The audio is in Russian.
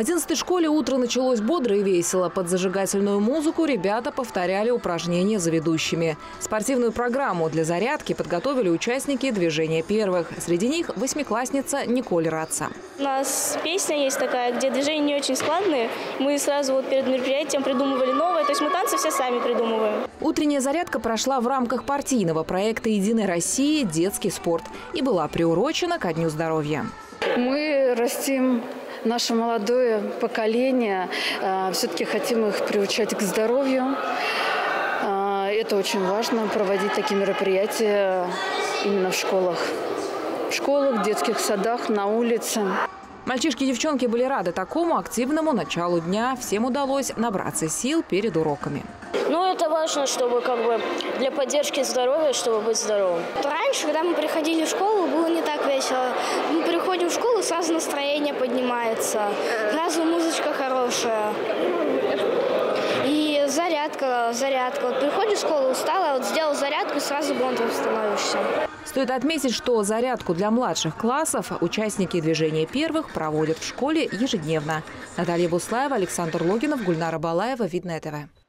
В 11-й школе утро началось бодро и весело. Под зажигательную музыку ребята повторяли упражнения за ведущими. Спортивную программу для зарядки подготовили участники движения первых. Среди них восьмиклассница Николь Раца. У нас песня есть такая, где движения не очень складные. Мы сразу перед мероприятием придумывали новое. То есть мы танцы все сами придумываем. Утренняя зарядка прошла в рамках партийного проекта «Единой России. Детский спорт» и была приурочена ко Дню здоровья. Мы растим наше молодое поколение, все-таки хотим их приучать к здоровью. Это очень важно, проводить такие мероприятия именно в школах. В школах, детских садах, на улице. Мальчишки и девчонки были рады такому активному началу дня. Всем удалось набраться сил перед уроками. Это важно, чтобы для поддержки здоровья, чтобы быть здоровым. Раньше, когда мы приходили в школу, было не так весело. Мы приходим в школу, сразу настроение поднимается, сразу музычка хорошая. И зарядка. Вот приходишь в школу, устала, сделал зарядку, и сразу бодрым становишься. Стоит отметить, что зарядку для младших классов участники движения первых проводят в школе ежедневно. Наталья Буслаева, Александр Логинов, Гульнара Балаева, Видное ТВ.